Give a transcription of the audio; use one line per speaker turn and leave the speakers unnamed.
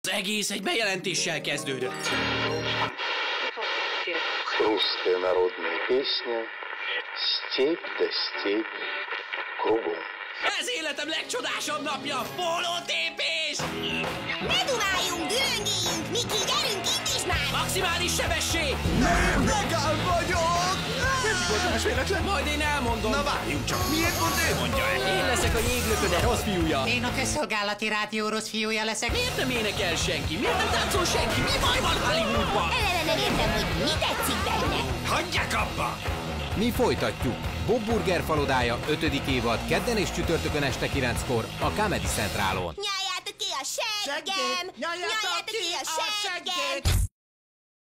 Az egész egy bejelentéssel kezdődött.
Русская народная песня «Степь да степь кругом».
Ez életem legcsodásabb napja! Pólótépés!
Ne dumáljunk, dülöngéljünk, Miki, gyerünk, indítsd már!
Maximális sebesség!
Vegán vagyok! Nem igazás véletlen?
Majd én elmondom.
Na várjunk csak, miért pont ő mondja el?
Én leszek a jéglököde rossz fiúja.
Én a közszolgálati rádió rossz fiúja leszek.
Miért nem énekel senki? Miért nem táncol senki? Mi baj van Hollywoodban?
Eleve nem értem, hogy mi tetszik benne.
Hagyják abba!
Mi folytatjuk. Bob Burger falodája 5. évad kedden és csütörtökön este 9-kor a Comedy Centralon.
Nyaljátok ki a seggem!
Seggét! Nyaljátok ki a
seggem!
seggét!